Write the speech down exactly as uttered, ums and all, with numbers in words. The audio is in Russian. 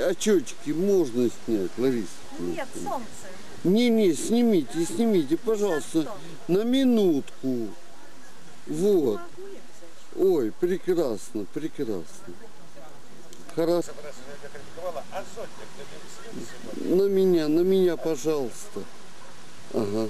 очечки можно снять, Лариса? Нет, солнце. Не-не, снимите, снимите, пожалуйста, на минутку. Вот. Ой, прекрасно, прекрасно. Хорошо. На меня, на меня, пожалуйста. Ага.